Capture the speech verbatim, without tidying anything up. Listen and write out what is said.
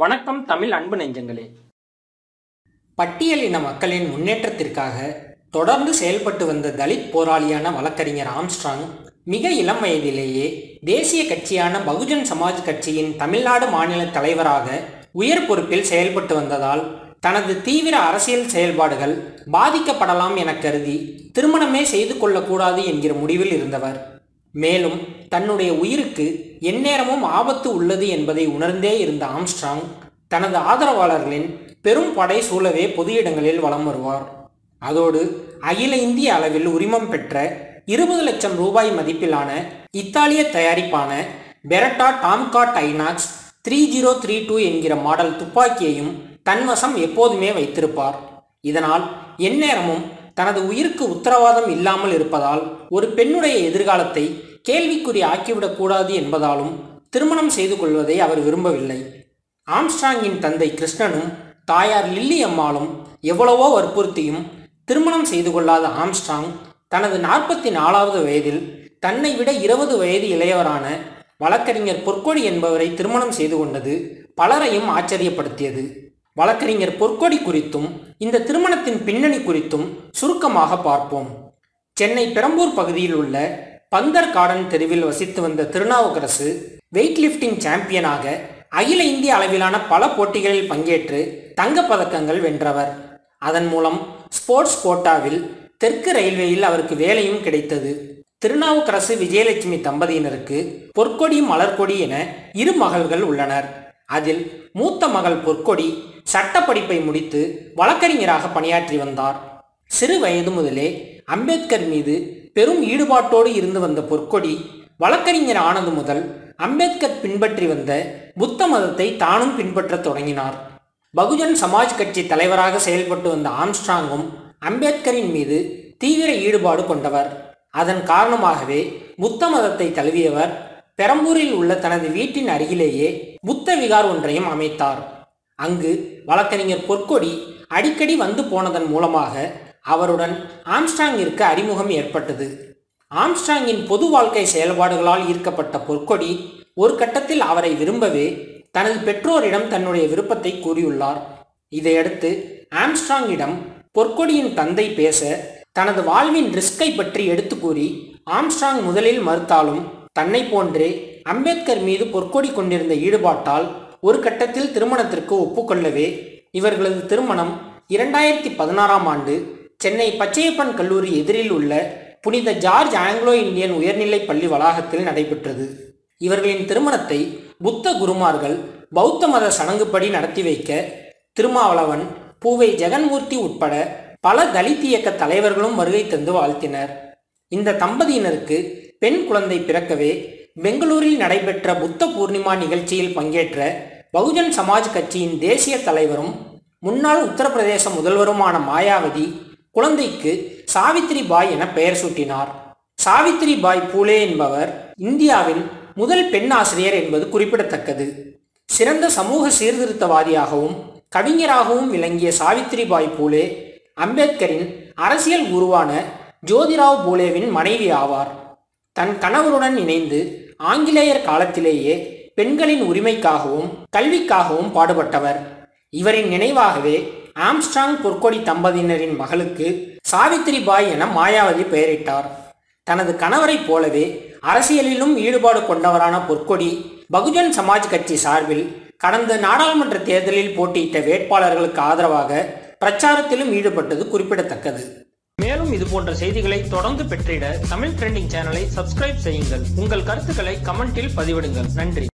வணக்கம் தமிழ் அன்பு நெஞ்சங்களே. பட்டியலின மக்களின் முன்னேற்றத்திற்காக தொடர்ந்து செயல்பட்டு வந்த தலித் போராளியான வழக்கறிஞர் ஆம்ஸ்ட்ராங் மிக இளம் வயதிலேயே தேசிய கட்சியான பகுஜன் சமாஜ் கட்சியின் தமிழ்நாடு மாநில தலைவராக உயர் பொறுப்பில் செயல்பட்டு வந்ததால் தனது தீவிர அரசியல் செயல்பாடுகள் பாதிக்கப்படலாம் என கருதி திருமணமே செய்து கொள்ளக்கூடாது என்கிற முடிவில் இருந்தவர். மேலும் தன்னுடைய உயிருக்கு எந்நேரமும் ஆபத்து உள்ளது என்பதை உணர்ந்தே இருந்த ஆம்ஸ்ட்ராங் தனது ஆதரவாளர்களின் பெரும் படை சூழவே பொது இடங்களில் வலம் வருவார். அதோடு அகில இந்திய அளவில் உரிமம் பெற்ற இருபது லட்சம் ரூபாய் மதிப்பிலான இத்தாலிய தயாரிப்பான Beretta Tomcat Inox three zero three two என்கிற மாடல் துப்பாக்கியையும் தன்வசம் எப்போதுமே வைத்திருப்பார். இதனால் எந்நேரமும் தனது உயிருக்கு உத்தரவாதம் இல்லாமல் இருப்பதால் ஒரு பெண்ணுடைய எதிர்காலத்தை கேள்விக்குறி ஆக்கிவிடக்கூடாது என்பதாலும் திருமணம் செய்து கொள்வதை அவர் விரும்பவில்லை. ஆம்ஸ்ட்ராங்கின் தந்தை கிருஷ்ணனும் தாயார் லில்லி அம்மாளும் எவ்வளவோ வற்புறுத்தியும் திருமணம் செய்து கொள்ளாத ஆம்ஸ்ட்ராங் தனது நாற்பத்தி நாலாவது வயதில் தன்னை விட இருபது வயது இளையவரான வழக்கறிஞர் பொற்கொடி என்பவரை திருமணம் செய்து கொண்டது பலரையும் ஆச்சரியப்படுத்தியது. வழக்கறிஞர் பொற்கொடி குறித்தும் இந்த திருமணத்தின் பின்னணி குறித்தும் சுருக்கமாக பார்ப்போம். சென்னை பெரம்பூர் பகுதியில் உள்ள பந்தர் கார்டன் தெருவில் வசித்து வந்த திருநாவுக்கரசு வெயிட் லிஃப்டிங் சாம்பியனாக அகில இந்திய அளவிலான பல போட்டிகளில் பங்கேற்று தங்கப் பதக்கங்கள் வென்றவர். அதன் மூலம் ஸ்போர்ட்ஸ் கோட்டாவில் தெற்கு ரயில்வேயில் அவருக்கு வேலையும் கிடைத்தது. திருநாவுக்கரசு விஜயலட்சுமி தம்பதியினருக்கு பொற்கொடி மலர்கொடி என இரு மகள்கள் உள்ளனர். அதில் மூத்த மகள் பொற்கொடி சட்ட படிப்பை முடித்து வழக்கறிஞராக பணியாற்றி வந்தார். சிறு வயது முதலே அம்பேத்கர் மீது பெரும் ஈடுபாட்டோடு இருந்து வந்த பொற்கொடி வழக்கறிஞர் ஆனது முதல் அம்பேத்கர் பின்பற்றி வந்த புத்த மதத்தை தானும் பின்பற்றத் தொடங்கினார். பகுஜன் சமாஜ் கட்சி தலைவராக செயல்பட்டு வந்த ஆம்ஸ்ட்ராங்கும் அம்பேத்கரின் மீது தீவிர ஈடுபாடு கொண்டவர். அதன் காரணமாகவே புத்த மதத்தை தழுவியவர் பெரம்பூரில் உள்ள தனது வீட்டின் அருகிலேயே புத்த விகார் ஒன்றையும் அமைத்தார். அங்கு வழக்கறிஞர் பொற்கொடி அடிக்கடி வந்து போனதன் மூலமாக அவருடன் ஆம்ஸ்ட்ராங்கிற்கு அறிமுகம் ஏற்பட்டது. ஆம்ஸ்ட்ராங்கின் பொது வாழ்க்கை செயல்பாடுகளால் ஈர்க்கப்பட்ட பொற்கொடி ஒரு கட்டத்தில் அவரை விரும்பவே தனது பெற்றோரிடம் தன்னுடைய விருப்பத்தை கூறியுள்ளார். இதையடுத்து ஆம்ஸ்ட்ராங்கிடம் பொற்கொடியின் தந்தை பேச தனது வாழ்வின் ரிஸ்கை பற்றி எடுத்து கூறி ஆம்ஸ்ட்ராங் முதலில் மறுத்தாலும் தன்னை போன்றே அம்பேத்கர் மீது பொற்கொடி கொண்டிருந்த ஈடுபாட்டால் ஒரு கட்டத்தில் திருமணத்திற்கு ஒப்புக்கொள்ளவே இவர்களது திருமணம் இரண்டாயிரத்தி பதினாறாம் ஆண்டு சென்னை பச்சையப்பன் கல்லூரி எதிரில் உள்ள புனித ஜார்ஜ் ஆங்கிலோ இந்தியன் உயர்நிலை பள்ளி வளாகத்தில் நடைபெற்றது. இவர்களின் திருமணத்தை புத்த குருமார்கள் பௌத்த மத சடங்குப்படி நடத்தி வைக்க திருமாவளவன், பூவை ஜெகன்மூர்த்தி உட்பட பல தலித் இயக்க தலைவர்களும் வருகை தந்து வாழ்த்தினர். இந்த தம்பதியினருக்கு பெண் குழந்தை பிறக்கவே பெங்களூரில் நடைபெற்ற புத்த பூர்ணிமா நிகழ்ச்சியில் பங்கேற்ற பகுஜன் சமாஜ் கட்சியின் தேசிய தலைவரும் முன்னாள் உத்தரப்பிரதேச முதல்வருமான மாயாவதி குழந்தைக்கு சாவித்ரி பாய் என பெயர் சூட்டினார். சாவித்ரி பாய் பூலே என்பவர் இந்தியாவின் முதல் பெண் ஆசிரியர் என்பது குறிப்பிடத்தக்கது. சிறந்த சமூக சீர்திருத்தவாதியாகவும் கவிஞராகவும் விளங்கிய சாவித்ரி பாய் பூலே அம்பேத்கரின் அரசியல் குருவான ஜோதிராவ் பூலேவின் மனைவி ஆவார். தன் கணவருடன் இணைந்து ஆங்கிலேயர் காலத்திலேயே பெண்களின் உரிமைக்காகவும் கல்விக்காகவும் பாடுபட்டவர். இவரின் நினைவாகவே ஆம்ஸ்ட்ராங் பொற்கொடி தம்பதியினரின் மகளுக்கு சாவித்ரி பாய் என மாயாவதி பெயரிட்டார். தனது கணவரைப் போலவே அரசியலிலும் ஈடுபாடு கொண்டவரான பொற்கொடி பகுஜன் சமாஜ் கட்சி சார்பில் கடந்த நாடாளுமன்ற தேர்தலில் போட்டியிட்ட வேட்பாளர்களுக்கு ஆதரவாக பிரச்சாரத்திலும் ஈடுபட்டது குறிப்பிடத்தக்கது. மேலும் இது போன்ற செய்திகளை தொடர்ந்து பெற்றிட தமிழ் ட்ரெண்டிங் சேனலை சப்ஸ்கிரைப் செய்யுங்கள். உங்கள் கருத்துக்களை கமெண்டில் பதிவிடுங்கள். நன்றி.